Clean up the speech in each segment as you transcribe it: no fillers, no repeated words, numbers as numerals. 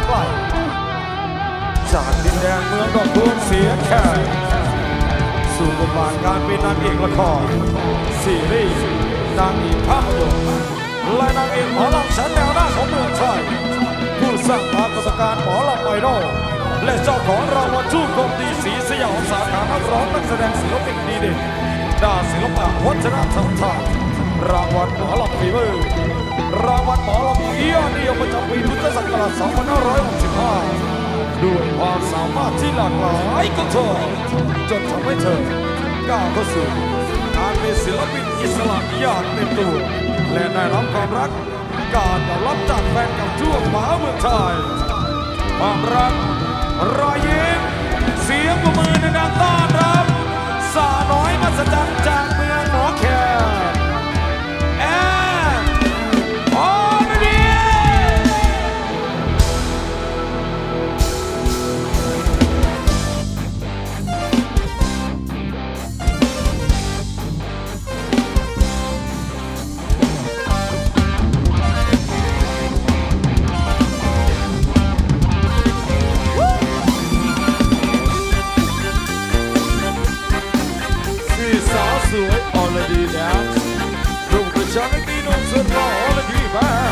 ไกลจากดินแดนเมืองดอกบัวเสียแค่สู่บทบาทการเป็นนางเอกละครซีรีส์นางเอกภาพยนตร์และนางเอกหมอลำชั้นแนวหน้าของเมืองไทยผู้สร้างปรากฏการณ์หมอลำไอดอลและเจ้าของรางวัลชูกรมดีสีสยามสาขานักร้องนักแสดงศิลปินดีเด่นด้านศิลปะวัฒนธรรมไทยรางวัลหมอลำฝีมือรางวัลหมอลำยอดนิยมประจำปีพุทธศักราช 2565 ด้วยความสามารถที่หลากหลายของเธอจนทำให้เธอก้าวเข้าสู่การเป็นศิลปินอิสระอย่างเต็มตัวและได้รับความรักการตอบรับจากแฟนคลับทั่วฟ้าเมืองไทยความรักรอยยิ้มเสียงปรบมือในการต้อนรับสาวน้อยมหัศจรรย์จากเมืองหนองแขมแอนอรดีสวยอรดีแดนซ์รูปกระชับตีนงสุดหล่ออรดีแบน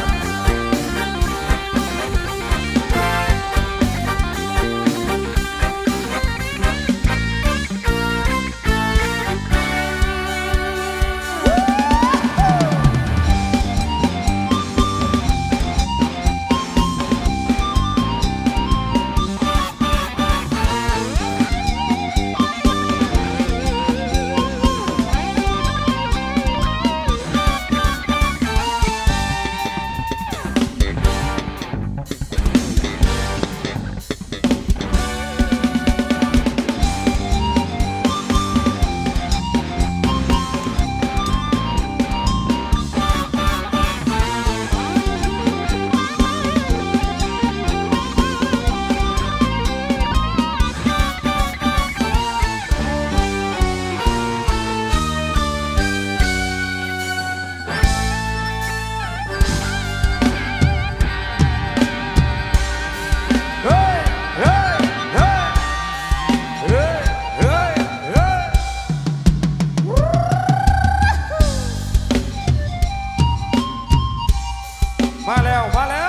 มาแล้วมาแล้ว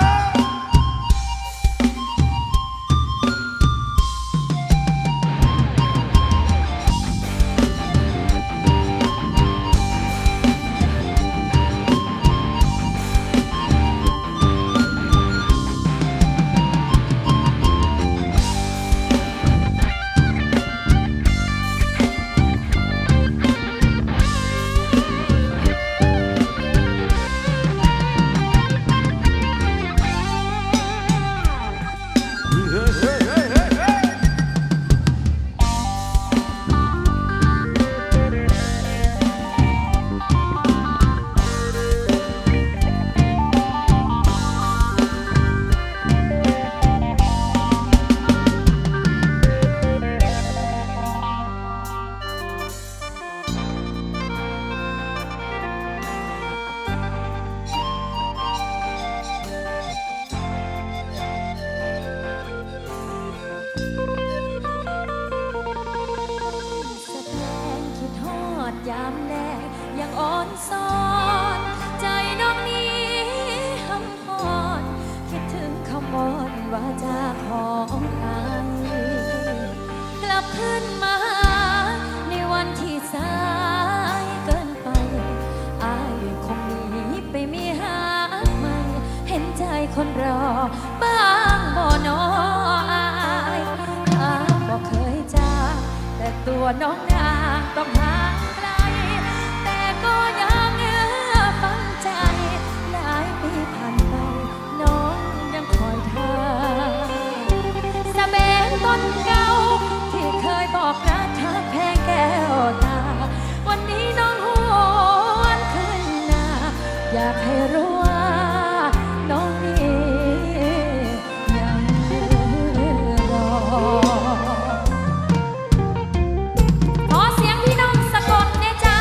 ยามแลกยังอ่อนซ้อนใจน้องนี้หำหอนคิดถึงคำวอนว่าจะของอายกลับขึ้นมาในวันที่สายเกินไปอายคงหนีไปมีหาใหม่เห็นใจคนรอบ้างบ่น้ออายถ้าบ่เคยจากแต่ตัวน้องนาต้องหาแต่ก็ยังเอื้อฟังใจหลายปีผ่านไปน้องยังคอยเธอสะเบงต้นเก่าที่เคยบอกรักทักแพงแก้วตาวันนี้น้องหวนขึ้นหน้าอยากให้รู้ว่าน้องนี้ยังรอขอเสียงพี่น้องสะกดเนี่ยจ้า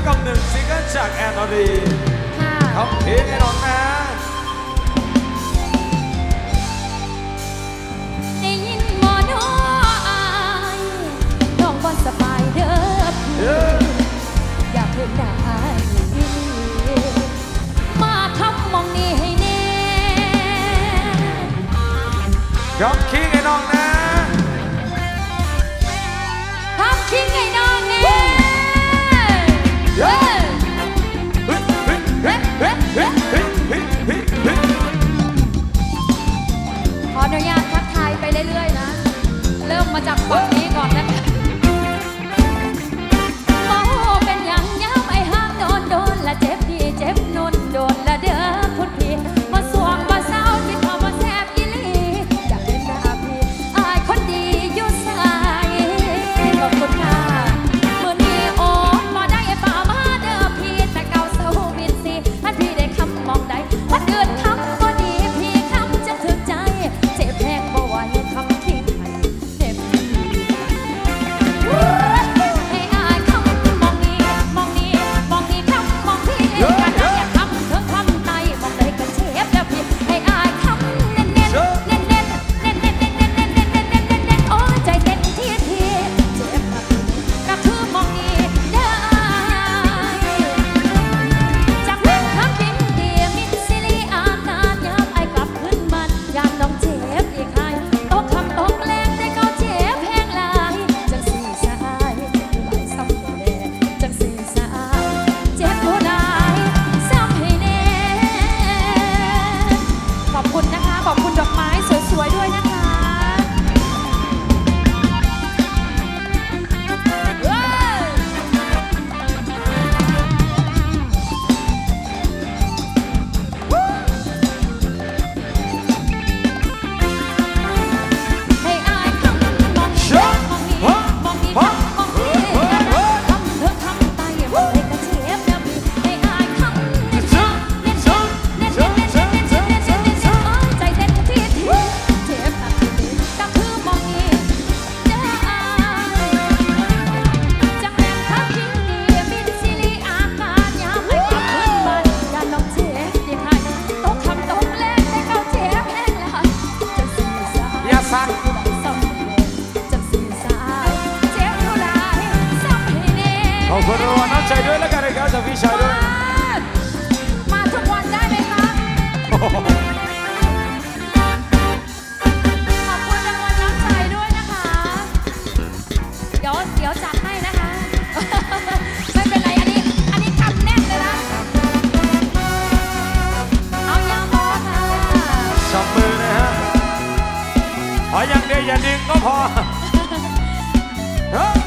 กับหนึ่งซิงเกิลจากแอนอรีทำเพลงให้น้องนะได้ยินหมอน้อยน้องบอนสบายเด้อพี่อยากเพิ่งได้มาทำมองนี้ให้แน่ยอมคิงให้น้องนะทำคิงให้น้องแน่ขออนุญาตทักทายไปเรื่อยๆนะเริ่มมาจากฝั่งนี้ก่อนนะโอ้เป็นอย่างย้ำไอ้ห้างโดนละเจ็บดีเจ็บนุ่นโดนละเด้อคุณพี่มาสวงมาเศร้าที่เขามาแซบอีหลีอยากเห็นหน้าพี่อายคนดีอยู่ใส่ขอบคุณค่ะมื่อนี้โอ้มาได้ป่ามาเด้อพี่แต่เก่าเศร้าวินสิท่านพี่ได้คำมองใดท่านเกิดคำก็ดีพี่คำจะถึงใจเจ็บแพงบ่ไหวคำทิ้งเจ็บให้อายคำมองนี้มองนี้มองนี้คำมองพี่กันอย่าคำถึงคำไตมองใดก็เจ็บแล้วพี่ให้อายคำเน้นเน้นเน้นเน้นเน้นเน้นเน้นเน้นเน้นเน้นเน้นเน้นเน้นเน้นโอ้ใจเต้นทีทีเจ็บก็คือมองนี้ได้จากนั้นคำทิ้งดีมินซิลีอาการยามไอกลับขึ้นมันยามน้องเจ็บอีกให้ตกคำตกแรงได้เขาเจ็บแห้งลายจังสีสายหลายซ้ำแน่จังสีสายเจ็บผู้ใดซ้ำให้แน่ขอบคุณนะคะขอบคุณดอกไม้สวยๆด้วยนะคะให้อายคำมองนี้มองนี้มองนี้มองนี้คำเธอคำไตมองให้กระเจ็บแล้วพี่ให้อายคำเน้นเน้นเน้นเน้นเน้นเน้นเน้นเน้นเน้นเน้นเน้นเน้นใจเต้นทีทีเจ็บหนักทีก็คือมองนี้ได้จังแม่นทักทิ้งดีมินซิลีอาการยามให้กลับขึ้นบ้านอย่าลองเจ็บอีกให้ตกคำตกแรงได้เขาเจ็บแห้งแล้วจังสีสายอย่าสั่นจังสีสายเจ็บเท่าไรซ้ำให้แน่ขอบคุณรางวัลน้ำใจด้วยแล้วกันนะครับจากพี่ชายด้วยมาทุกวันได้ไหมคะ ขอบคุณรางวัลน้ำใจด้วยนะคะ เดี๋ยวจัดให้นะคะ ไม่เป็นไร อันนี้ทำแน่นเลยนะ เอายาพอค่ะจับมือนะฮะขออย่างเดียวอย่าดึงก็พอเฮ้ย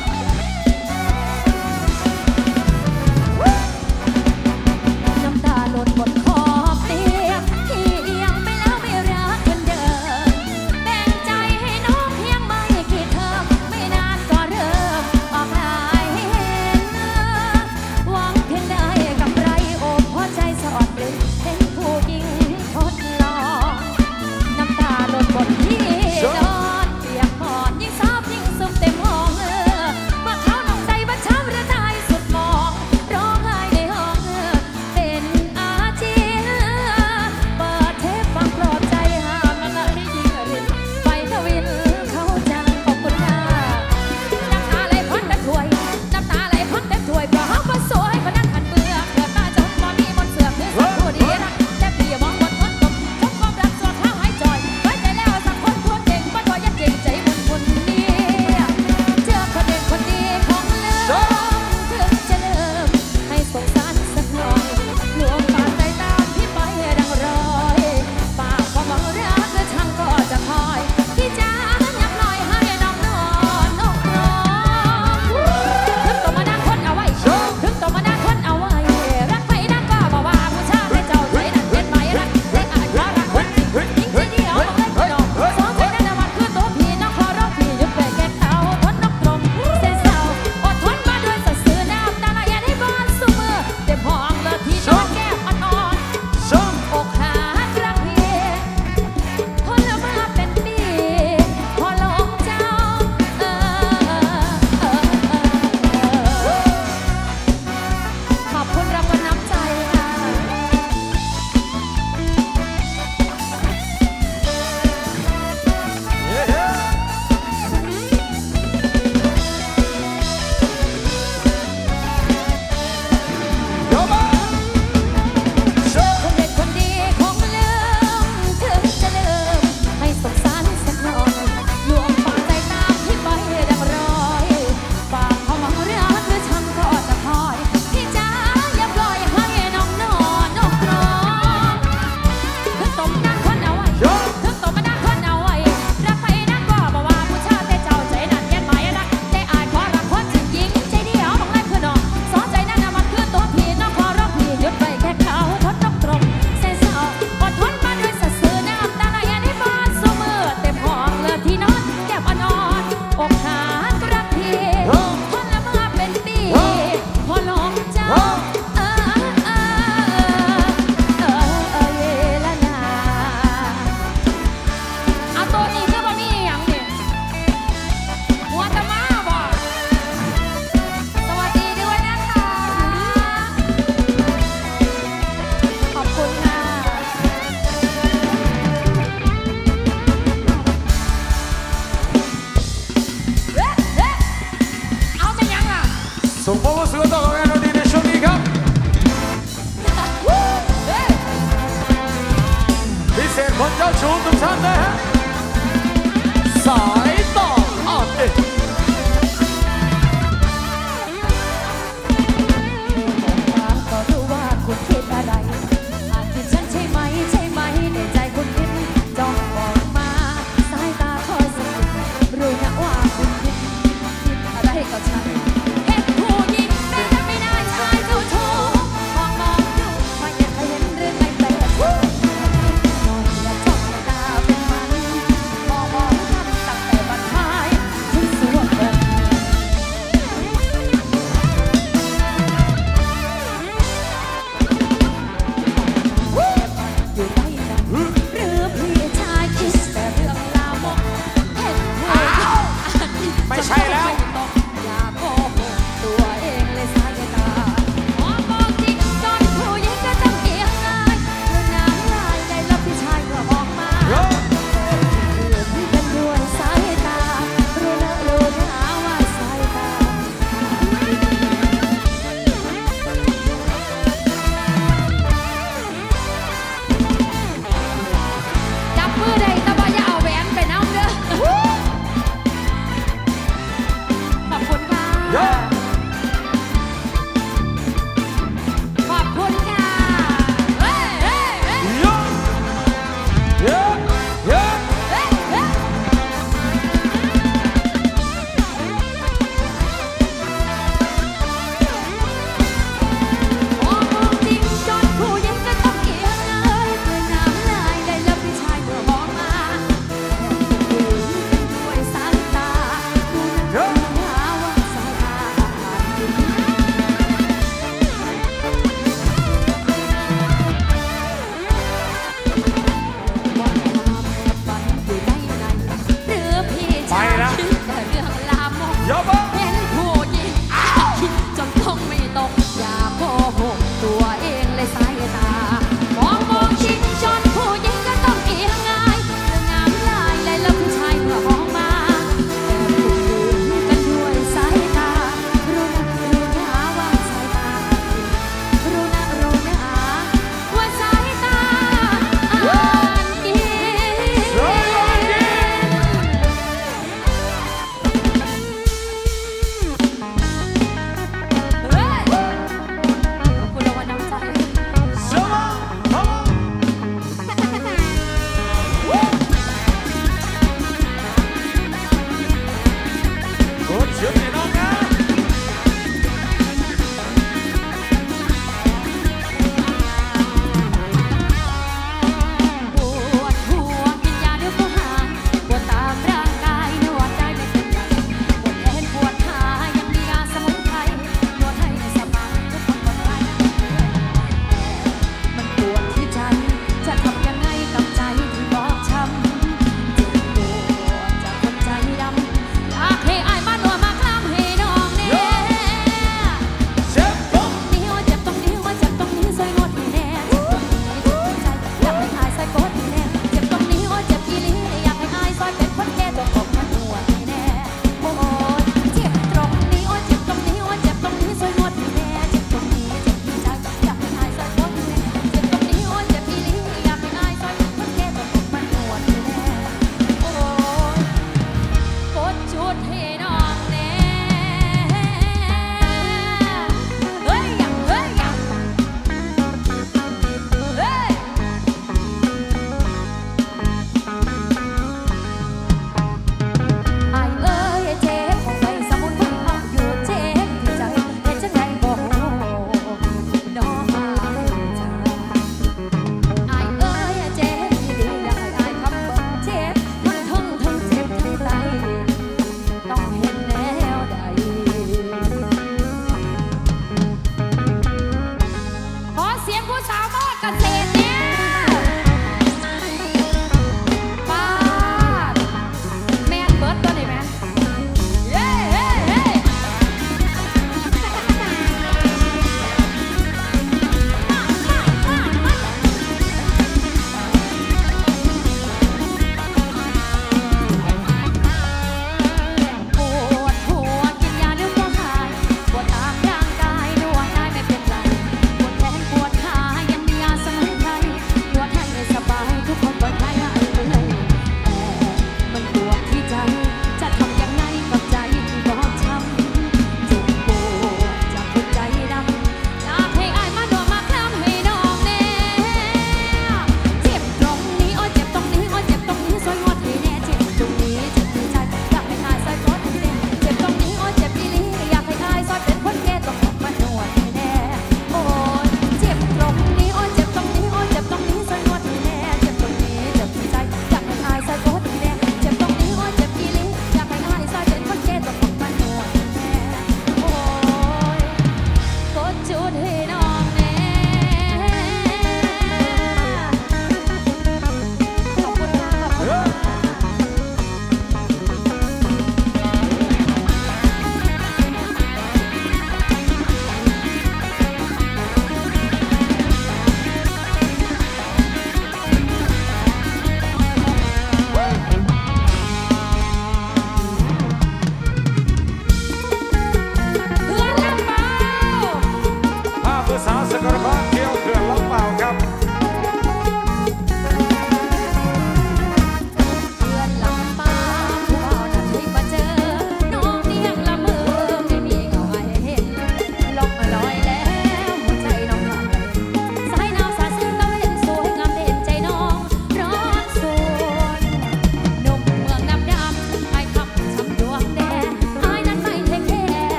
น้ำตาหล่นบนขอบเตียงที่มือเสือต่อกับแอนดี้ในช่วงนี้ครับพิเศษคนเจ้าชู้ทุกท่านนะฮะสายต่ออาเด็กก็รู้ว่าคุณคิดอะไรอาจคิดฉันใช่ไหมใช่ไหมในใจคุณคิดจ้องมองมาสายตาคอยสะกิดรู้นะว่าคุณคิดอะไรกับฉันเห็นผู้หญิงแต่ไม่ได้ชายเจ้าชู้มองอยู่ไม่อยากเห็นหรือไม่แปลกนอนอย่าจ้องตาเป็นมัน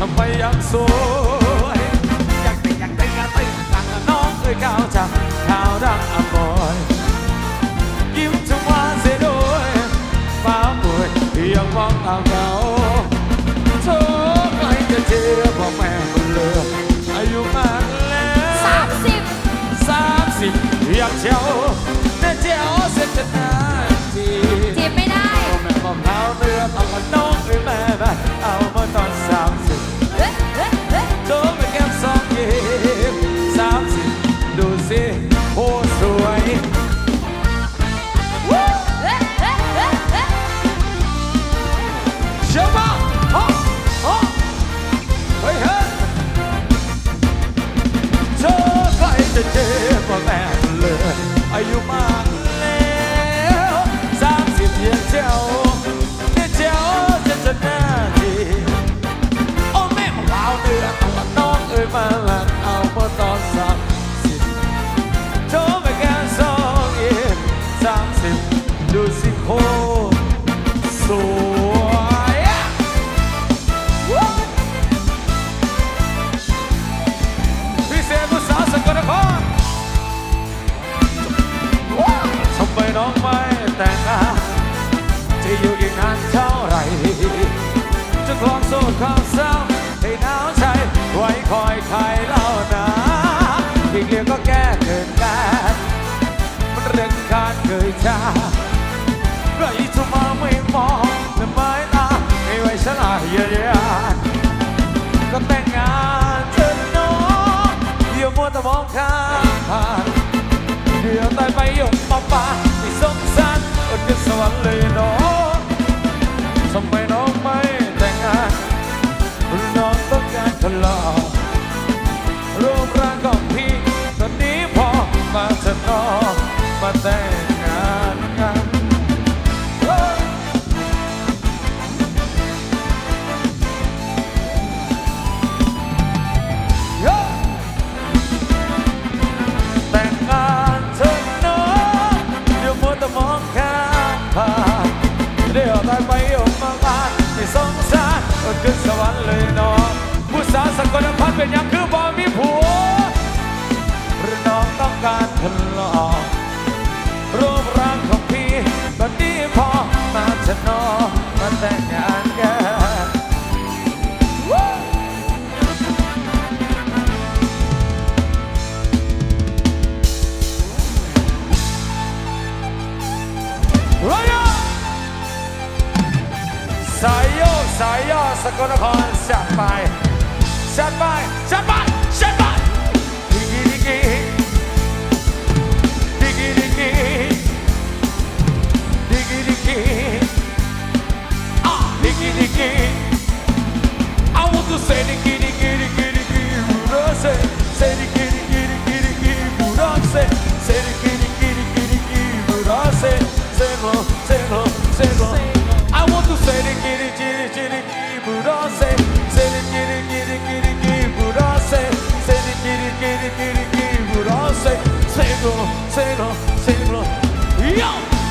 ำไมยังสวยอยากเต้นต่างน้องเคยก้าวจากข่าวดังอมรยิ้มทุกวันเสียด้วยฟ้าป่วยยังมองเอาเงาโธ่ใครจะเจอบอกแม่มันเลือกอายุมากแล้ว30อยากเจ้าแต่เจ้าเสร็จจะนานทีจีบไม่ได้แม่มะพร้าวเนื้อเอามาน้องแม่เอามาตอน30โธ่ไม่แก้ม2ยิ้ม30ดูสิโอ้สวยเชื่อป่ะเฮ้ยเธอใครจะเจ็บกว่าแม่เลยอายุมากแล้ว30ยังเจ้าเนี่ยเจ้าจะหน้าทีโอ้แม่ของเราเดือดเอามาน้องมาเอามาตอน30โธ่ไม่แค่2ยิ้ม30ดูสิโคสวยพิเศษภาษาสกลนครทำไมน้องไม่แต่งงานจะอยู่อีกนานเท่าไหร่จะคลองโซ่ความเศร้าให้หนาวใจไว้คอยใครเล่านะอีกเรื่องก็แก้เกินกันมันเรื่องการเคยชาใครจะมาไม่มองแต่ไม่ตาไม่ไว้ฉันละเยียดก็แต่งงานเธอน้องเดี๋ยวมัวแต่มองข้ามผ่านเดี๋ยวตายไปยกมาป่าที่สงสารอดกันสวรรค์เลยน้องทำไมน้องไม่แต่งงานน้องต้องการคนหล่อรูปร่างของพี่ตอนนี้พอมาเถอะน้องมาแต่งงานกันแต่งงานเถอะน้องเดี๋ยวมัวแต่มองข้ามผ่านเดี๋ยวตายไปยกมาบ้านไม่สงสารอดขึ้นสวรรค์เลยน้องผู้สาวสกลนครเป็นอย่างคือบ่มีผัวหรือน้องต้องการคนหล่อรูปร่างของพี่ตอนนี้พอมาเถอะน้องมาแต่งงานกันสายย่อสกลนครจัดไปดิกิดิกิดิกิดิกิดิกิดิกิดิกิดิกิ I want to say digi digi digi digi say digi digi digi digi say digi digi digi digi say I want to say digi digi digi digi say digi digi digi digi say digi digi digi digi say yo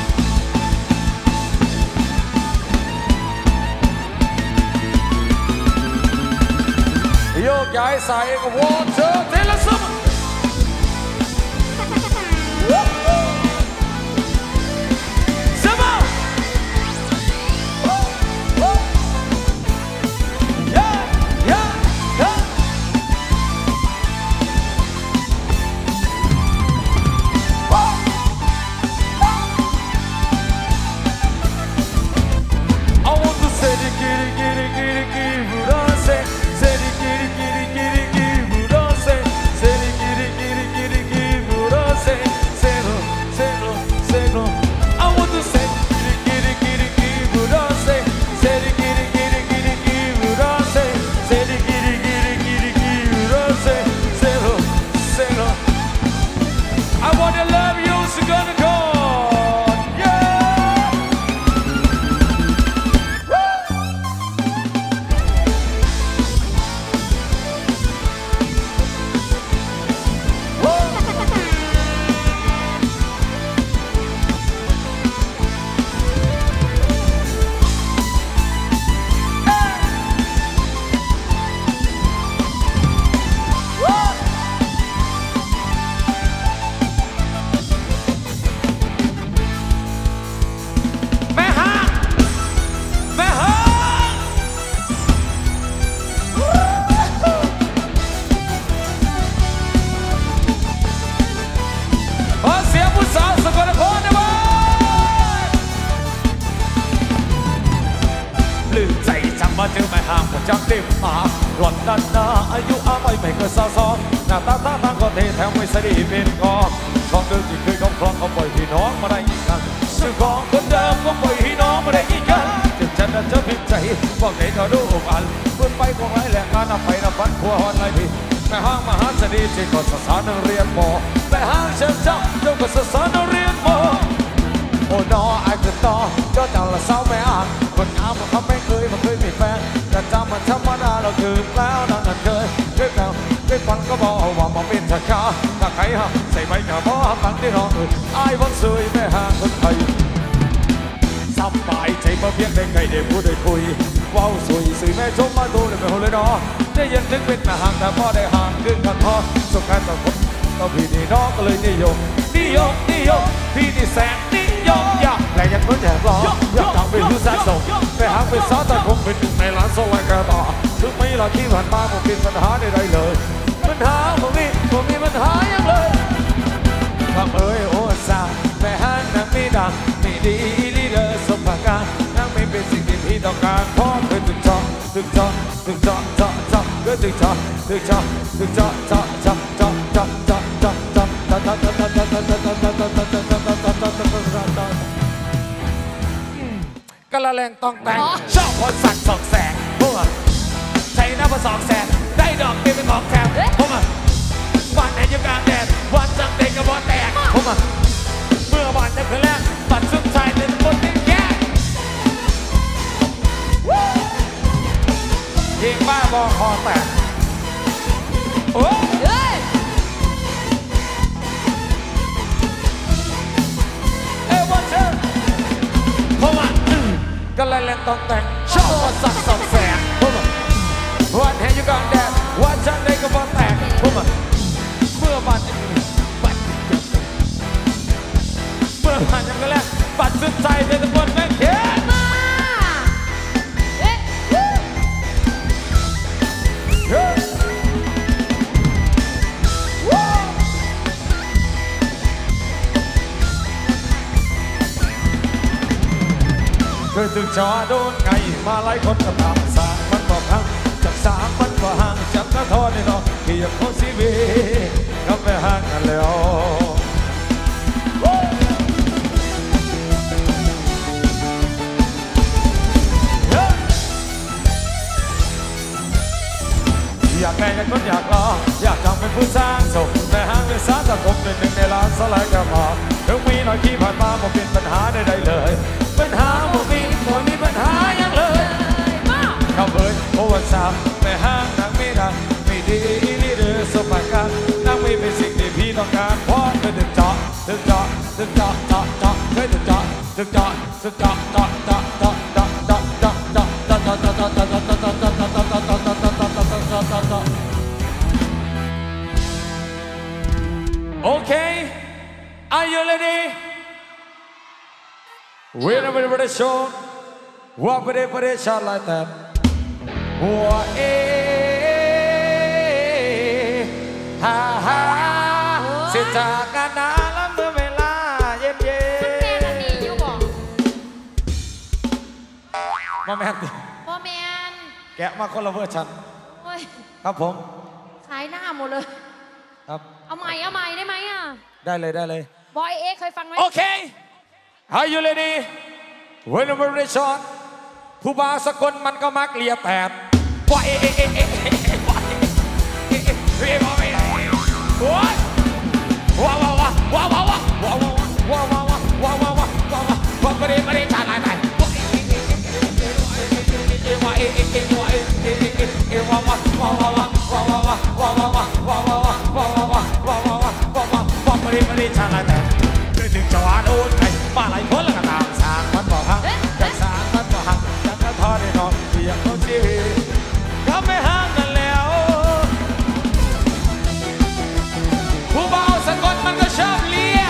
โยกย้ายสายกับวอเตอร์เทเลซัมซัมsay ห่างผมจังเต็มมาหล่อนดันนาอายุอาไม่เกิน22หน้าตาตั้งก็เทแถวไม่สดีเป็นกองของเดิมที่เคยครองเขาปล่อยพี่น้องมาได้อีกครั้งซึ่งของคนเดิมก็ปล่อยพี่น้องมาได้อีกครั้งจึงฉันนั้นจะพิมพ์ใจบอกไหนก็ดูอันเพื่อนไปของไรแหล่งงานนับไปนับพันขัวหอนไรพี่แม่ห้างมหาเสน่ห์ที่ก่อนศึกษาเรียนมอแม่ห้างเชิญจับเจ้าก็ศึกษาเรียนมอโอ้นอไอ้คือต่อเจ้าจังละสาวแม่อ่างคนงามมันเขาไม่เคยมีแฟนแต่จำมันธรรมดาเราคือแล้วนั่นเคยแล้วได้ฟังก็บอกว่ามันเป็นชะกาถ้าใครห้ามใส่ใบกระบอกฟังที่น้องไอ้วันสวยแม่ห้างคนไทยสบายใจเมื่อเพียงได้ใครได้พูดได้คุยว้าวสวยสื่อแม่ชมมาดูเลยไม่หัวเลยเนาะได้ยินถึงเป็นแม่ห้างแต่พอได้ห่างขึ้นกันพอสุขการต่อคนต่อพี่นี่น้องก็เลยนิยมพี่นี่แสงนิยมอยากแต่ยังคนแอบรออยากทำเป็นผู้สะสมแต่หากเป็นสาวแต่คงเป็นหนึ่งในล้านโซลาร์กระต่อถึงไม่เราที่ผ่านมาผมเป็นปัญหาใดๆเลยปัญหาผมมีปัญหาอย่างเลยคำเอ่ยโอ้สาวแม่ห้างนางไม่ดังไม่ดีลีเดอร์สมประการนางไม่เป็นสิ่งที่พี่ต้องการเพราะเคยถึงจอเคยถึงจอกะละแรงต้องแต่งชอบคนสักสองแสงพวกใช้น้ำมาสองแสนได้ดอกเป็นของแถมพวกวันไหนอยู่กลางแดดวันจังเด็กกับบอลแตกพวกเมื่อวันจะคืนแรกบัดสุดท้ายเป็นคนที่แก่ยิงบ้าบอคอแตกโอ้ยวันเชอร์พวกก็เลยเล่นต้องแต่งชอบคนสักสองแสนพวกวันไหนอยู่กลางแดดวันจังเด็กกับบอลแตกพวกเมื่อวันยังก็แล้วปัดสุดใจในตะบนแม่เขียนมาเคยถึงจอโดนไงมาหลายคนก็ตามสางมันบอกห่างจากสามมันก็ห่างจับกระทอนในน้องที่ยังคงชีวิตก็ไม่ห่างกันแล้วอยากแม่อยากคนอยากรออยากทำเป็นผู้สร้างสุขแต่ห้างเป็นสารตะกบเป็นหนึ่งในล้านสลายกระหม่อมถึงมีหน่อยที่ผ่านมาผมเป็นปัญหาใดๆเลยปัญหาผมมีปัญหาอย่างเลยเขาเผยโอวันสามแต่ห้างนางไม่ดังไม่ดีนี่เดือดสมัยกันนางไม่เป็นสิ่งที่พี่ต้องการเพราะเธอถึงเจาะเคยถึงเจาะเคยถึงเจาะOkay, are you ready? Whenever the show, what would it shot like that? What ha ha, sit down and I'll be vela, yeah yeah. มาแมนพ่อแมนแกะมาคนละเวอร์ชันครับผมขายหน้าหมดเลยครับเอาใหม่ได้ไหมอ่ะได้เลยบอยเคยฟังไหมโอเค Are you ready Whenever they shot ผู้บ่าวสกลมันก็มักเลียแปดบอยไม่ได้ชาลาแต่เคยถึงจอโดนไงมาหลายคนแล้วก็ตามสางมันบอกหักจากสางมันบอกหักจากกระท้อได้นอนเพียงเขาชีวิตเขาไม่ห่างกันแล้วผู้บ่าวสกลมันก็ชอบเลี้ย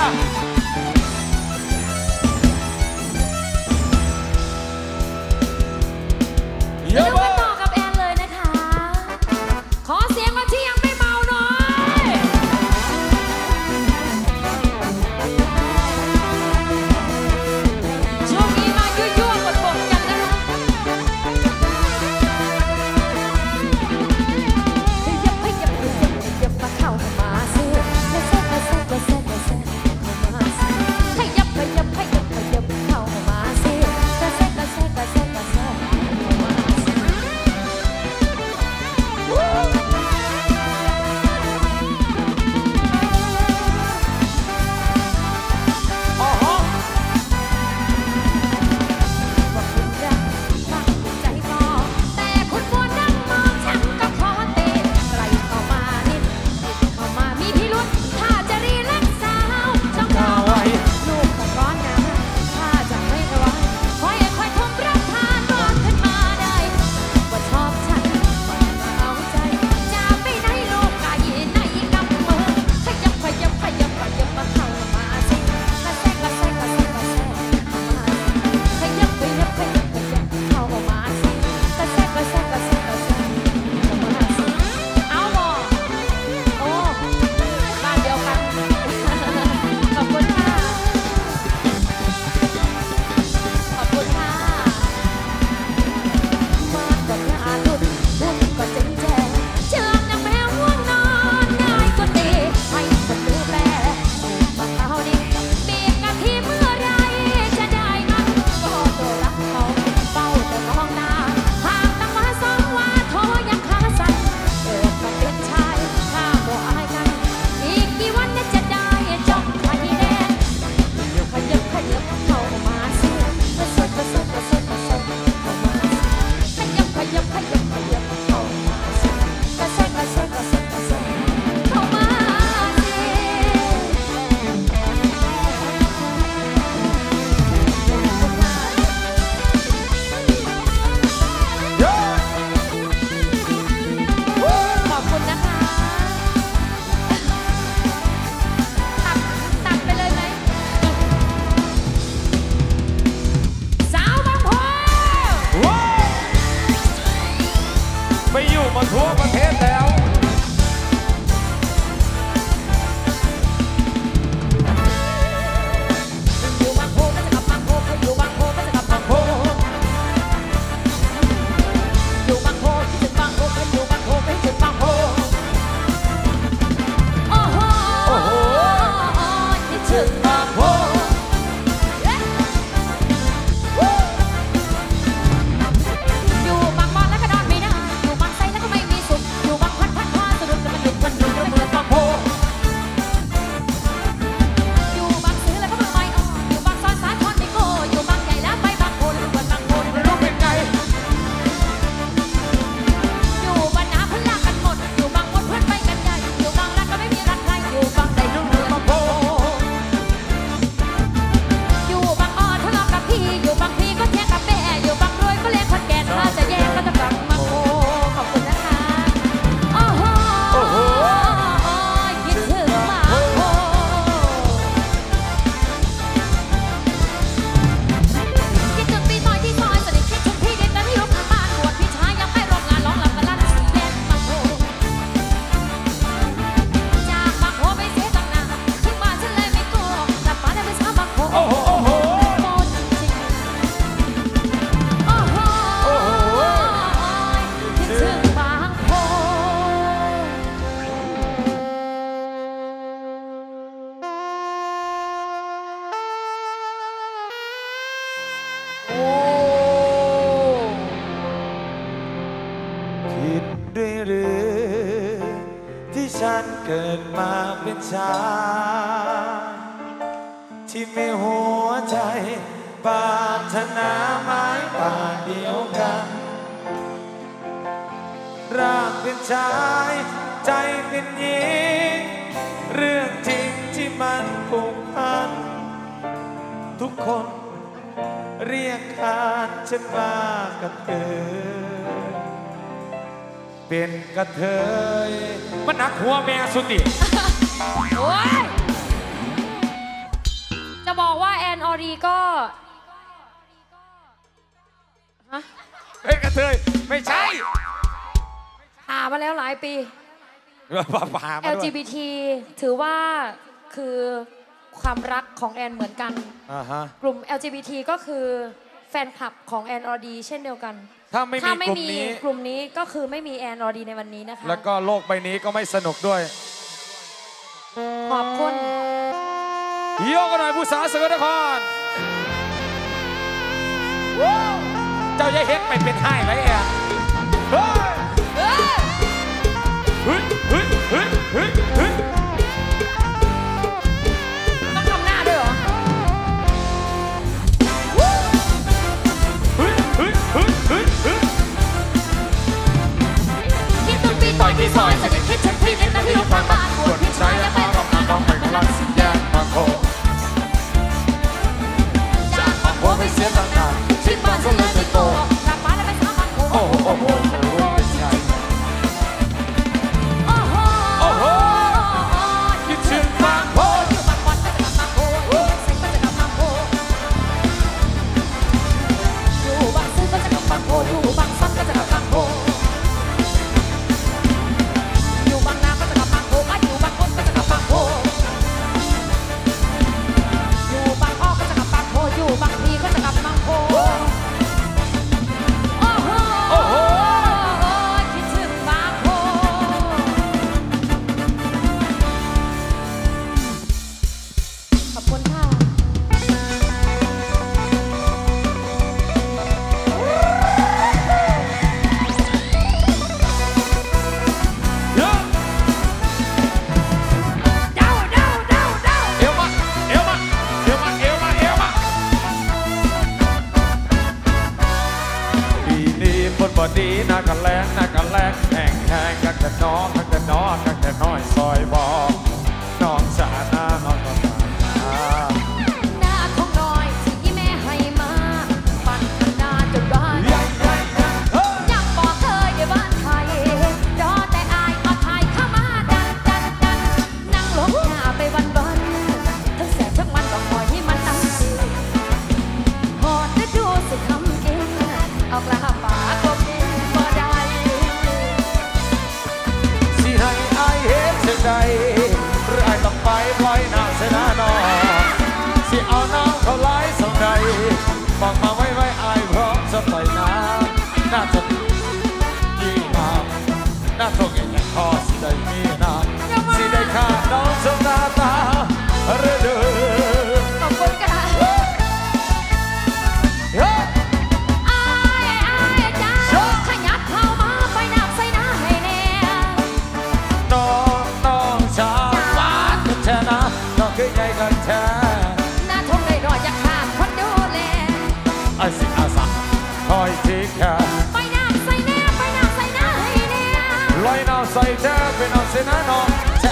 ฉันเกิดมาเป็นชายที่มีหัวใจปรารถนาไม้ป่าเดียวกันร่างเป็นชายใจเป็นหญิงเรื่องจริงที่มันผูกพันทุกคนเรียกขานฉันว่ากระเทยเป็นกระเทยมันหนักหัวแม่สุดดิโอ้ยจะบอกว่าแอนออรีก็ฮะเป็นกระเทยไม่ใช่ผ่ามาแล้วหลายปีผ่ามาด้วย LGBT ถือว่าคือความรักของแอนเหมือนกันกลุ่ม LGBT ก็คือแฟนคลับของแอนออดีเช่นเดียวกันถ้าไม่มีกลุ่มนี้ก็คือไม่มีแอนออดีในวันนี้นะคะแล้วก็โลกใบนี้ก็ไม่สนุกด้วยขอบคุณโยกกันหน่อยผู้สาวสกลนครเจ้าอย่าเฮ็ดไปเป็นไห้ไว้แอนต้องทำหน้าด้วยเหรอคิดต้นปีต่อยที่ซอยแต่จะคิดฉันที่เล่นนะที่อยู่ข้างบ้านปวดที่ชายและมารับงานต้องไปกับรักสิแยกบางโคจากบางโคไปเสียตั้งนานชิดบ้านจนเลยจะโตกลับมาแล้วไปสร้างบางโคโอ้โหโอ้โหเป็นไงอยู่บางซักก็จะกลับบางโพอยู่บางนาก็จะกลับบางโพอยู่บางคนก็จะกลับบางโพอยู่บางอ้อก็จะกลับบางโพอยู่บางพีก็จะกลับบางโพโอ้โหโอ้โหคิดถึงบางโพขอบคุณค่ะดีนักกันแรงนักกันแรงแห่งแห่งกันแต่น้องกันแต่น้องกันแต่น้อยซอยบอกน้องสาหน้าน้องก็มาหน้าของน้อยที่แม่ให้มาปั่นกันหน้าจนบ้านยังบอกเคยอยู่บ้านไทยรอแต่อายเอาไทยเข้ามาดันนั่งหลงหน้าไปวันทั้งแสบทั้งมันก็คอยให้มันตั้งใจพอจะดูสิคำเองเอากระหาปากก็กินบ่ได้สิให้อายเห็นเช่นใดหรืออายต้องไปปล่อยน้ำเสียหน้าน้องสิเอาน้ำเขาไหลส่งใดบอกมาไว้อายพร้อมจะปล่อยน้ำน่าจะยิ่งน้ำน่าทงอย่างนี้พอสิได้มีน้ำสิได้ขาดน้องสมนาตาเรื่อยขอบคุณค่ะคือใหญ่กันแท้หน้าทงได้รอดอยากขาดคนดูแลอาสิอาสาคอยทีแค่ไปน้ำใส่แน่ไปน้ำใส่หน้าให้แน่ลอยน้ำใส่แท้ไปน้ำใส่หน้าน้องจ้า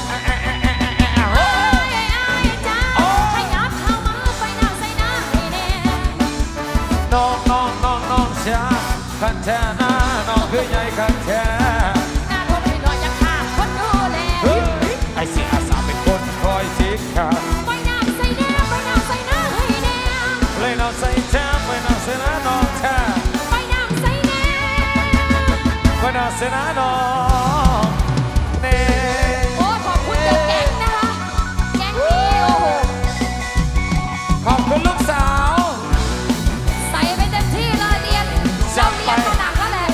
ขยับเข้ามาไปน้ำใส่หน้าให้แน่น้องช้ากันแท้หน้าน้องคือใหญ่กันแท้หน้าทงได้รอดอยากขาดคนดูแลไอ้สิอาสาเป็นคนคอยทีแค่ไปน้ำใส่แน่ไปน้ำใส่หน้าให้แน่เลยน้ำใส่แท้ไปน้ำใส่หน้าน้องแท้ไปน้ำใส่แน่ไปน้ำใส่หน้าน้องเน่โอ้ขอบคุณเจ้าแก๊งนะคะแก๊งนี้โอ้โหขอบคุณลูกสาวใส่ไปเต็มที่เลยเรียนจับไปหนักแล้วแหละ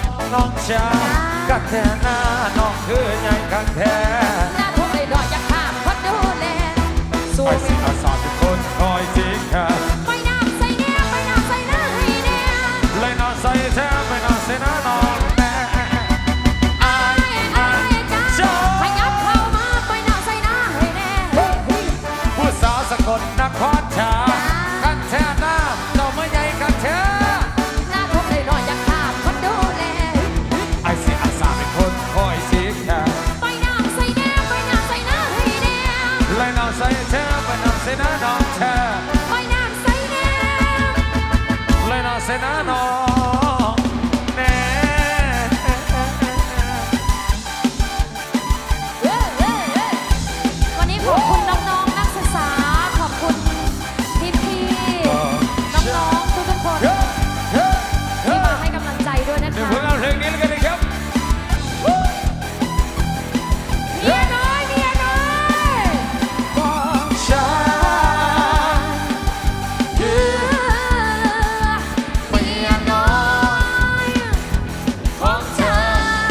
ช้ากักแท้หน้าน้องคือใหญ่กักแท้หน้าทงได้รอดอยากขาดอาสาเป็นคนคอยทิ้งแค่ไปน้ำใส่แน่ไปน้ำใส่หน้าให้แน่เลยน่าใส่แท้ไม่น่าใส่หน้าน้องแน่อายจ้าขยับเข้ามาไปน้ำใส่หน้าให้แน่ผู้สาวสกลนครชากันแท้หน้าเราไม่ใหญ่กันแท้หน้าทบเลยหน่อยอยากถามคนดูแลไอ้สิอาสาเป็นคนคอยทิ้งแค่ไปน้ำใส่แน่ไปน้ำใส่หน้าให้แน่เลยน่าใส่แท้ไม่น่าใส่หน้าน้องแท้ไปน้ำใส่แน่เลยน่าใส่หน้าน้องแน่วันนี้ขอบคุณน้องๆนักศึกษาขอบคุณพี่ๆน้องๆทุกๆคนที่มาให้กำลังใจด้วยนะเดี๋ยวคะพวกเราเพลงนี้แล้วกันนะครับเมียน้อยเมียน้อยบอกฉันเมียน้อยของเธอ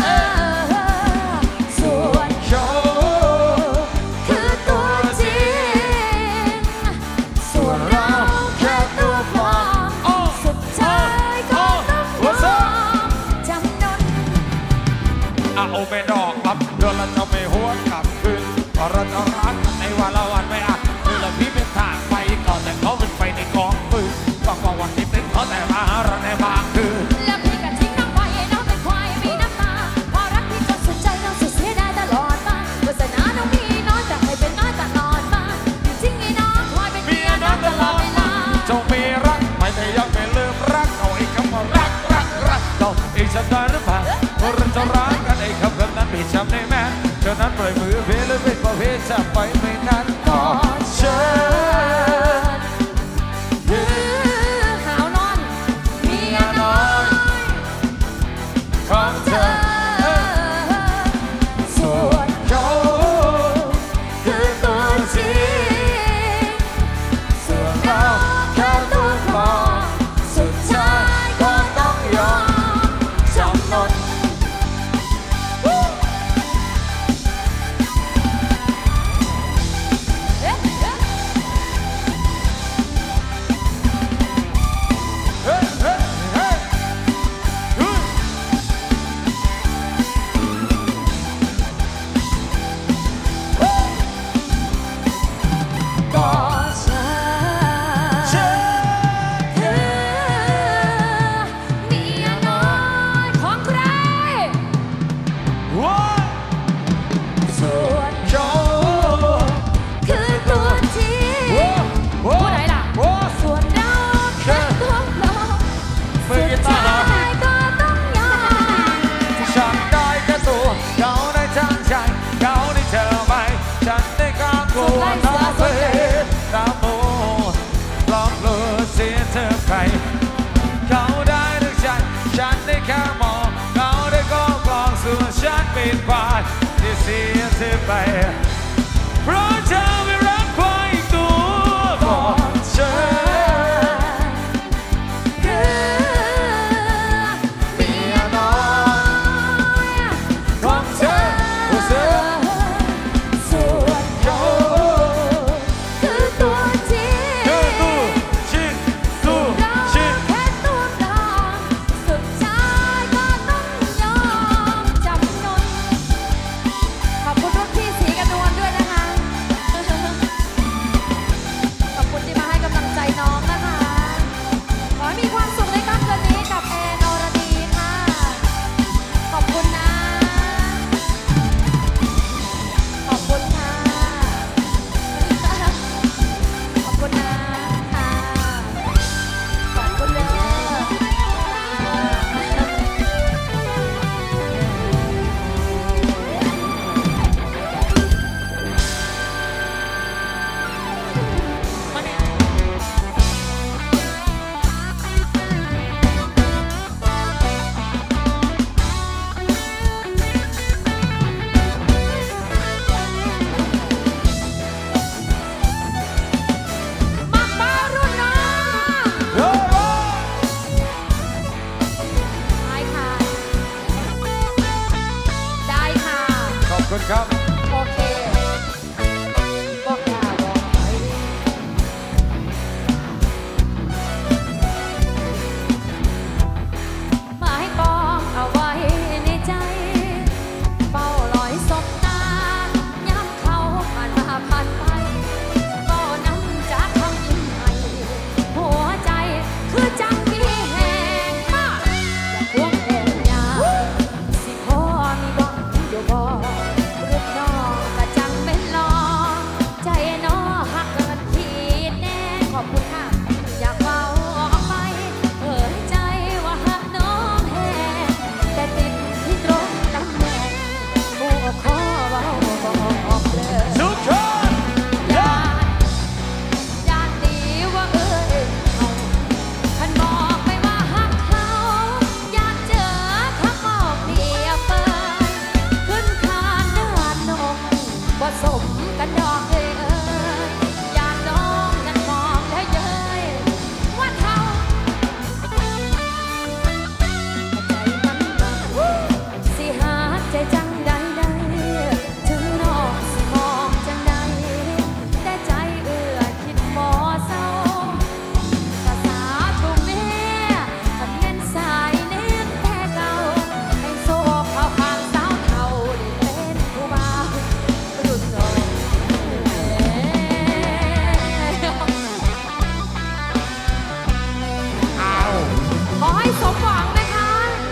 ส่วนเขาคือตัวจริงส่วนเราแค่ตัวปลอมสุดท้ายก็ต้องยอมจำนนอาโอเมดอกรับเดือนละจะไม่หวนกลับคืนก็เราจะรักในวันละวันไม่อาจคือละพี่เป็นทางไปก่อนแต่เขาเป็นไปในกองปืนก็วันที่เป็นเขาแต่มาเราในบางคืนแล้วพี่ก็ทิ้งน้องไว้น้องเป็นควายมีน้ำตาพอรักพี่จนสุดใจน้องสุดเสียดายตลอดมาวาสนาน้องมีน้อยแต่ให้เป็นน้อยตลอดมาอยู่ทิ้งให้น้องคอยเป็นเมียน้องตลอดเวลาจงมีรักไม่ได้ยังไม่ลืมรักเอาไอ้คำว่ารักเราอีกสักหน่อยหรือเปล่าเราจะรักกันไอ้คำนั้นไม่จำได้แม้ฉะนั้นปล่อยมือเพลหรือเป็นประเภทจะไปไม่นานต่อฉันหาวนอนเมียน้อยของเธอส่วนเขาคือตัวจริงส่วนเราแค่ตัวปลอมสุดท้ายก็ต้องยอมจำนนเฮ้ยเฮ้ยเฮ้ยเฮ้ยก็ฉันคือเมียน้อยของใครว้าส่วนโยคือตัวจริงผู้ไหนล่ะว้าส่วนเราแค่ตัวปลอมมือกีตาร์สุดท้ายก็ต้องยอมฉันได้แค่ตัวเขาได้ทั้งใจเขาได้เธอไปฉันได้กางกลัวน้องเพลน้ำโมลองเลือเสียเธอไปเขาได้ทั้งใจฉันได้แค่มองเขาได้ก็กลองส่วนฉันเป็นฝ่ายที่เสียเธอไปเพราะเธอไม่รักใครอีกตัวของฉันคือเมียน้อยของเธอของเธอส่วนเขาคือตัวจริงคือตู้ชิดตู้เราชิดแค่ตัวปลอมสุดท้ายก็ต้องยอมจำนน ขอบคุณรุ่นพี่สีกันนวลด้วยนะคะ ขอบคุณที่มาให้กำลังใจให้สมหวังนะคะ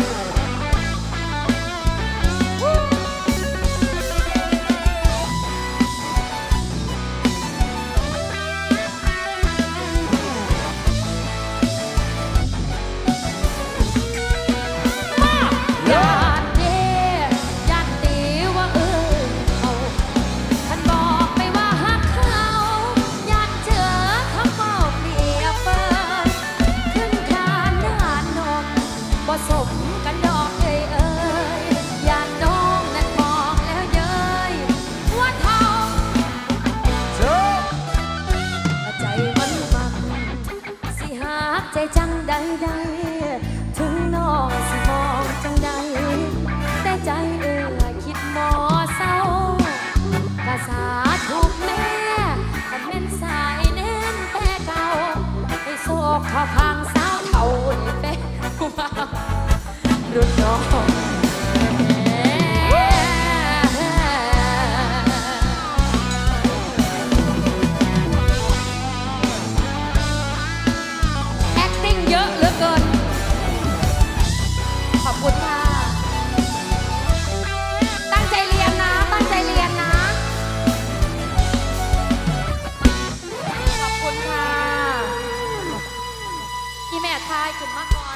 ใจจังใดถึงน้องสิมองจังใดแต่ใจคิดหมอเศร้ากะสาถูกแม่กันเป็นสายเน้นแต่เก่าให้โศกเข้าข้างสาวเท่าเป๊ะกูมารุ่นน้องเยอะเหลือเกินขอบคุณค่ะตั้งใจเรียนนะตั้งใจเรียนนะขอบคุณค่ะอีแม่ทายขึ้นมาก่อน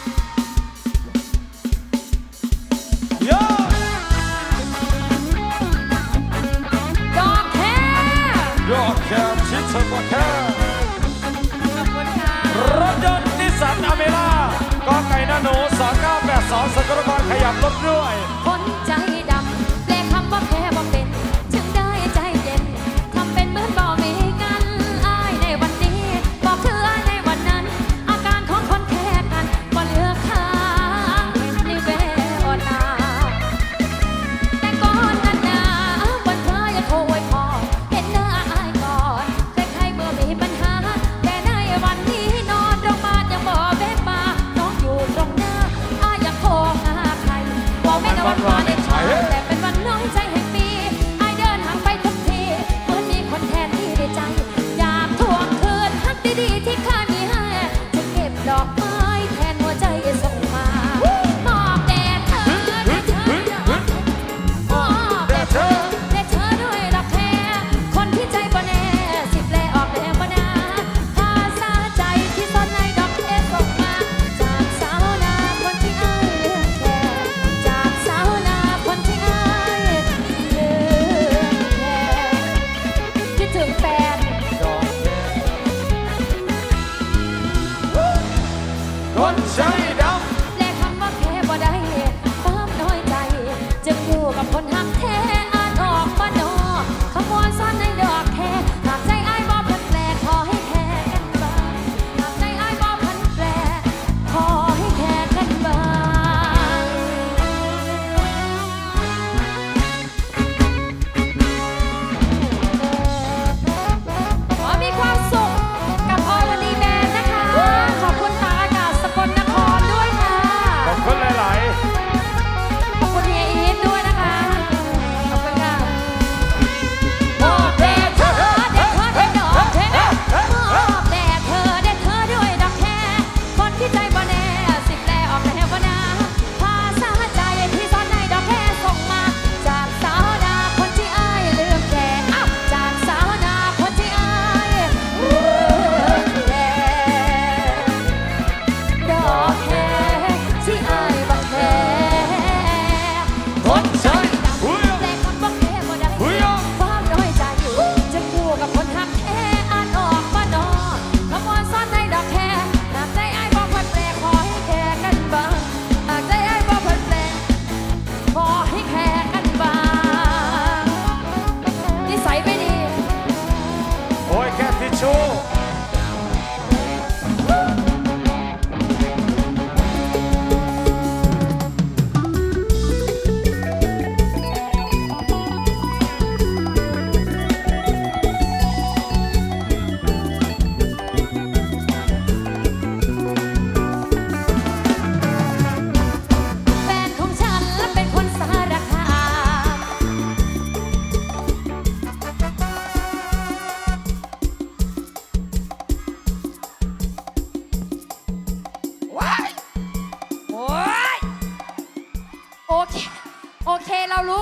ดอกแค่ดอกแค่ชิดเธอแค่ขอบคุณค่ะรถยนต์นิสสันอเมร่าก็ไก่นาโน2982สกลนครขยับรถด้วยคนใจดำแปลคำว่าแค่บ่เป็นจึงได้ใจเย็นทำเป็นเหมือนบ่มีกันอ้ายในวันนี้บอกเธอในวันนั้นอาการของคนแค่กันบ่เหลือค่าในแววตาแต่ก่อนนั้นนะวันเธออย่าโทรไว้พอเห็นหน้าอ้ายก่อนแต่ใครเมื่อมีปัญหาแต่ในวันนี้นอนโรงพยาบาลยังบ่แวะมาน้องอยู่ตรงหน้าอ้ายอยากโทรหาใครบอกแม่แต่วันวาเลนไทน์แต่เป็นวันน้อยใจแห่งปีอ้ายเดินห่างไปทุกทีเหมือนมีคนแทนที่ในใจอยากทวงคืนฮักดีๆที่เคยมีให้จะเก็บดอกไม้แทนหัวใจส่งมามอบแด่เธอมอบแด่เธอด้วยรักแท้คนที่ใจบ่แน่สิแปลออกแล้วบ่นาภาษาใจที่ซ่อนในดอกเทส่งมาจากสาวนาคนที่อ้ายเลือกแค่จากสาวนาคนที่อ้ายเลือกแค่คิดถึงแฟนคนใจดแลกคำว่าแค่บ่ได้ความน้อยใจจึงอยู่กับคนหักแท้อ่านออกบ่นอขโมยซ่อนในดอกแค่หากใจอ้ายบ่พันแปลขอให้แค่กันบ้างหากใจอ้ายบ่พันแปลขอให้แค่กันบ้างขอมีความสุขกับอรดีแบนด์นะคะขอบคุณทางอากาศสกลนคร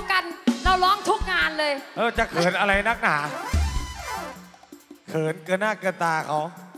กันเราร้องทุกงานเลยจะเขินอะไรนักหนาเขินเกินหน้าเกินตาเขา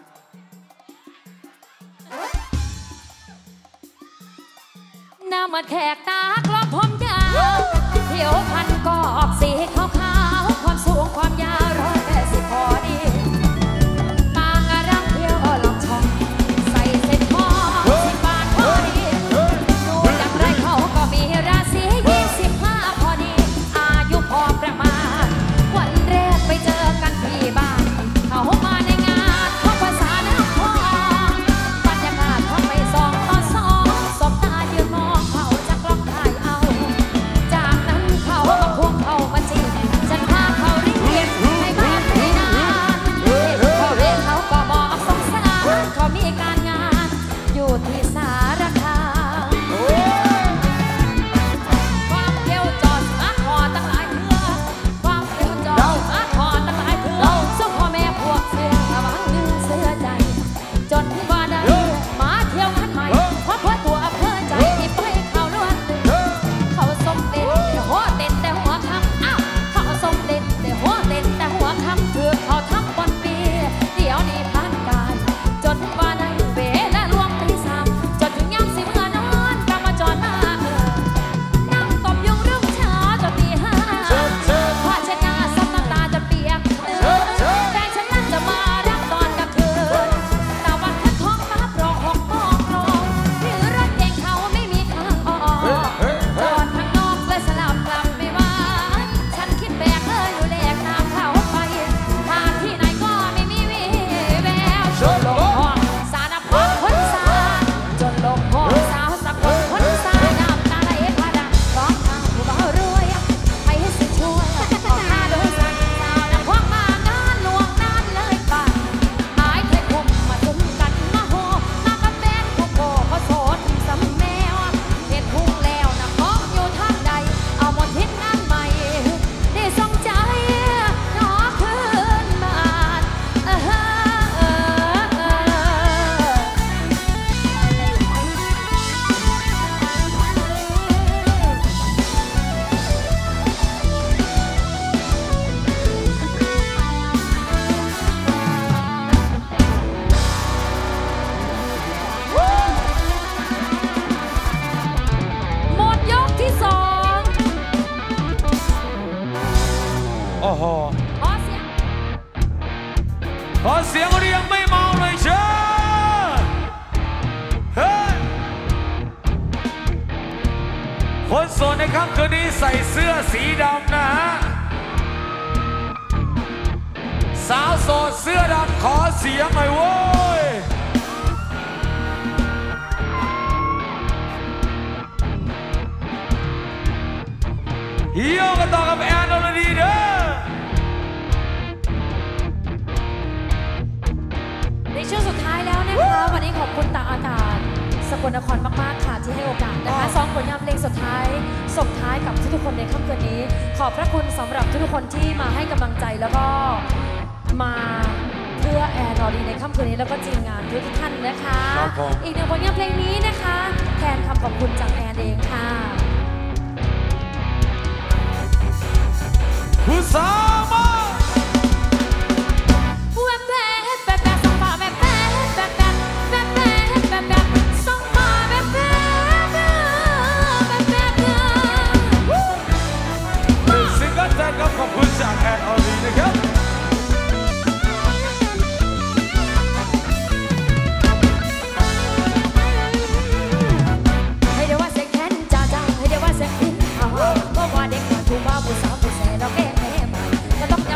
หน้ามาแขกตากลองผมยาวเที่ยวพันกอกสีขาวๆความสูงความยาว180พอดีบางรังเที่ยวลองช่องใส่เส้นคอ10 บาทพอดีดูอย่างไรเขาก็มีราศี25พอดีอายุพอประมาณวันแรกไปเจอกันที่บ้านเขามาในงานเขาภาษาหน้าคอบรรยากาศเขาไม่2 ต่อ 2สบตายืนมองเขาจะกล้องถ่ายเอาจากนั้นเขาก็ควงเขามาจีบฉันพาเขาเรียนในบ้านไม่นานเขาก็บอกสงสารเขามีการงานอยู่ที่สารคามความเที่ยวจอดมาขอตั้งหลายเทื่อความเที่ยวจอดมาขอตั้งหลายเทื่อสุขพ่อแม่พวกเสือหวังลืมเสือใจจนว่าได้มาเที่ยวกันใหม่เพราะเพื่อตัวเพื่อใจที่ไปเขาล้วนเขาสมเด็จแต่หัวเต้นแต่หัวคำอ้าวเขาสมเด็จแต่หัวเต้นแต่หัวคำถือเขาทำบนปีเดี๋ยวนี้ผ่านกายจนว่าได้เวลาล่วงตี 3จนถึงยามสิเมื่อนอนกำมาจอดมานั่งตบยุงรุ่งเช้าจนตี 5ผ้าเช็ดหน้าซับน้ำตาจนเปียกแฟนฉันนั่นจะมารับตอนกลางคืนแต่วันคันท้องฟ้าโปร่ง6 โมงตรงหรือรถเก่งเขาไม่มีทางออกจอดข้างนอกเลยสลับกลับไม่ว่าฉันคิดแบกเลยอยู่แลกน้ำเขาไปหาที่ไหนก็ไม่มีวี่แววจนลงห้องสารพัดคนสาจนลงห้องสาวสักคนสาน้ำตาไหลพาดังร้องทางผู้บ่าวรวยให้สิช่วยออกหาโดยสั่งสาวนักควงมางานหลวงนานเลยป่ะหายเทคุมมาจุ่มกันมาโหมากับแฟนผู้โกเขาโสดสำแมวเห็นพุ่งแล้วนะมองอยู่ทางใดเอาหมดทิ้งงานใหม่ได้ส่งใจน้อคืนบ้านหมดยกที่ 2 โอ้โหขอเสียงขอเสียงเรียงไม่เมาเลยเชิญเฮ้ยคนโสดในค่ำคืนนี้ใส่เสื้อสีดำนะฮะสาวโสดเสื้อดำขอเสียงหน่อยโว้ยเฮียวกันต่อกับแอนอรดีเด้อในช่วงสุดท้ายแล้วนะคะวันนี้ขอบคุณตาอากาศสกลนครมากๆค่ะที่ให้โอกาสนะคะ2 ผลงานเพลงสุดท้ายส่งท้ายกับทุกๆคนในค่ำคืนนี้ขอบพระคุณสำหรับทุกๆคนที่มาให้กำลังใจแล้วก็มาเพื่อแอนอรีในค่ำคืนนี้แล้วก็ทีมงานทุกท่านนะคะอีก1 ผลงานเพลงนี้นะคะแทนคำขอบคุณจากแอนเองค่ะผู้สาวมาแวบแวบแวบแวบส่งมาแวบแวบแวบแวบแวบแวบแวบแวบส่งมาแวบแวบแวบแวบซิงเกิลแรกขอบคุณจากแอนอรีนะครับว่าเด็กมาถูกว่าผู้สาวผู้แสเราแก้แม่มาก็ต้อง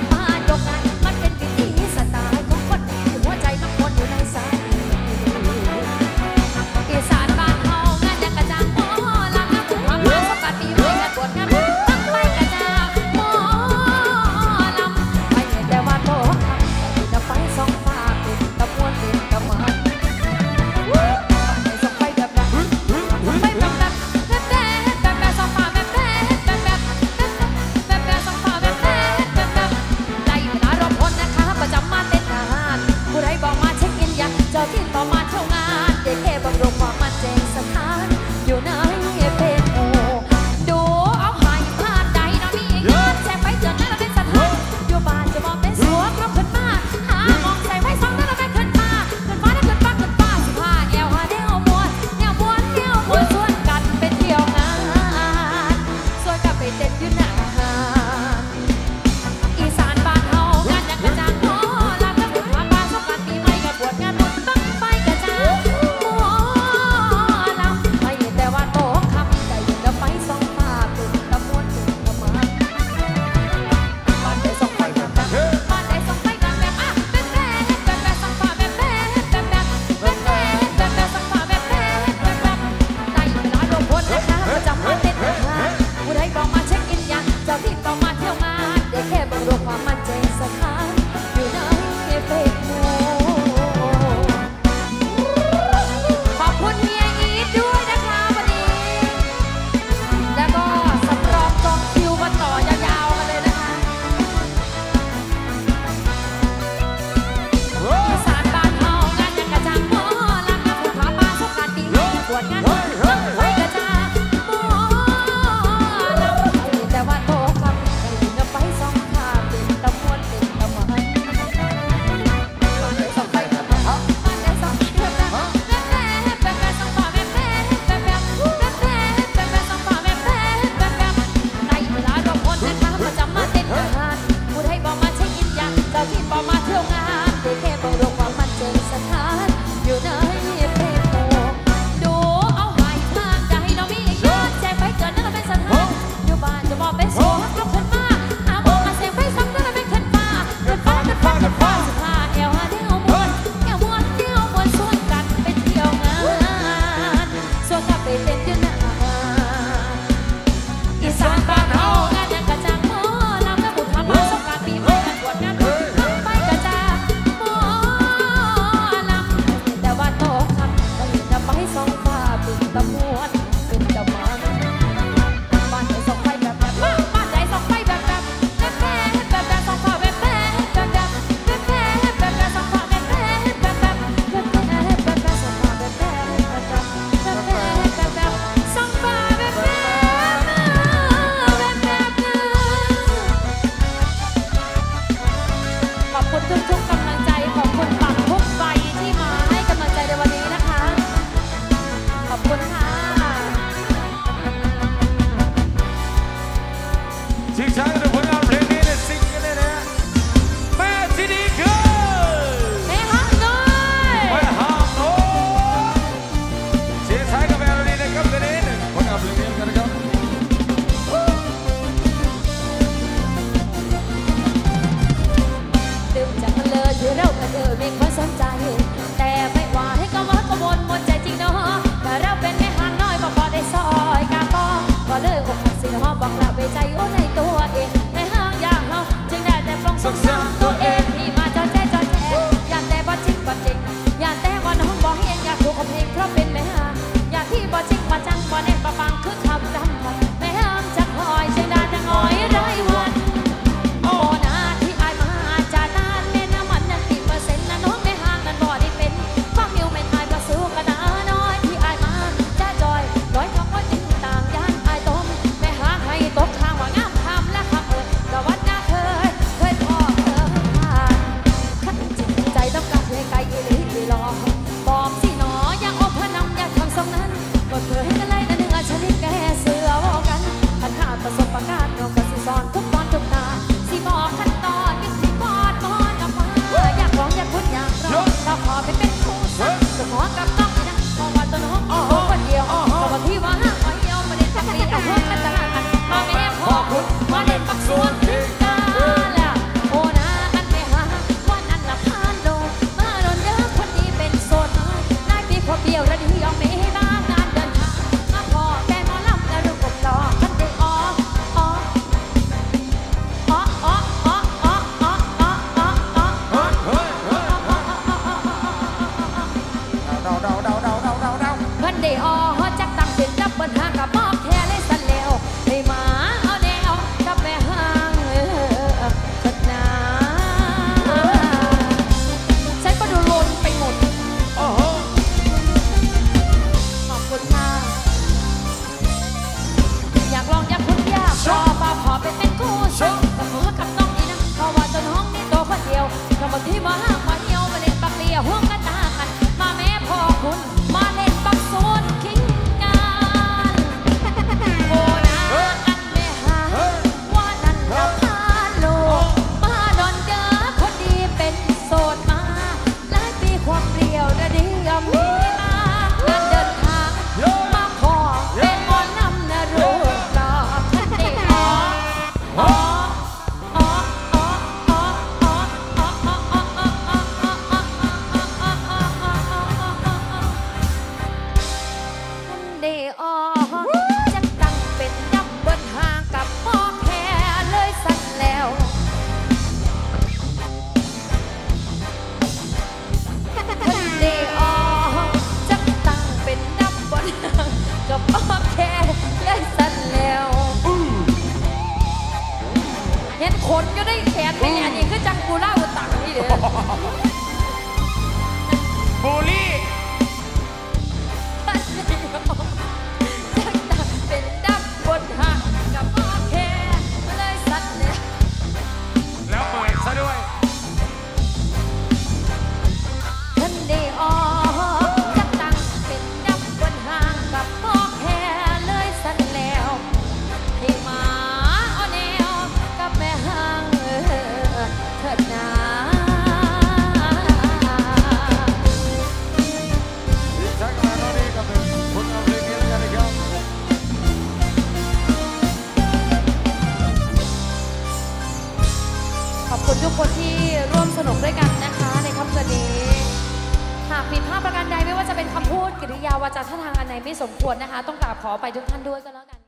เดี๋ยวระดียอมไม่บ้างงานเดินทางมาพอแกนอนลำแล้วดูกบหลอกท่านได้อ๋ออ๋ออ๋ออ๋ออ๋ออ๋ออ๋ออ๋ออ๋ออ๋อ เพิ่นได้ออจักตั้งเป็นดับเบิ้ลหางกับบอกแค่เลยสันแล้วให้มาเอาแนวกับแม่ห้างสักนาฉันก็ดูลนไปหมดขอบคุณค่ะอยากลองอยากคุณอยากรอป้าขอไปเป็นคู่ซึ่งกับมือกับน้องนี่นะเพราะว่าจนห้องนี้ตัวคนเดียวกับบางที่มาห้างมาเหี่ยวมาเล่นปักเลียห่วงกันตากันมาแม่พ่อคุณมาเล่นปักโซนคิงโบนาอันแม่หาว่านั่นละพาโลมาดอนเจอคนดีเป็นโสดมาหลายปีความเปรี้ยวระดียอมมีมาการเดินทางมาขอเป็นหมอนำนะรูปหล่อท่านได้อ๋ออ๋ออ๋ออ๋ออ๋ออ๋ออ๋ออ๋ออ๋ออ๋ออ๋ออ๋ออ๋ออ๋อท่านได้อ๋อ จักตั้งเป็นดับเบิ้ลห่างกับพ่อแค่เลยสั่นแล้วคนเดียวจักตั้งเป็นดับเบิ้ลห่างกับพ่อแค่เลยสั่นแล้วเห็นขนก็ได้แขนให้อันนี้คือจังกูเล่าตังนี่เด้อบูลลี่เป็นดับบนหักกับพ่อแค่เลยสัตว์เนี่ยแล้วเปิดซะด้วยท่านได้ออกจักตั้งเป็นดับบนหักกับพ่อแค่เลยสัตว์แล้วให้มาเอาแนวกับแม่ห้างเถิดนาดีใจกับน้องนี่กับเป็นคนเอาเพลงนี้แล้วกันนะครับขอบคุณทุกคนที่ร่วมสนุกด้วยกันนะคะในค่ำคืนนี้ หากผิดพลาดประการใดไม่ว่าจะเป็นคำพูดกิริยาวาจาท่าทางอันไหนไม่สมควรนะคะ ต้องกราบขอไปทุกท่านด้วยก็แล้วกัน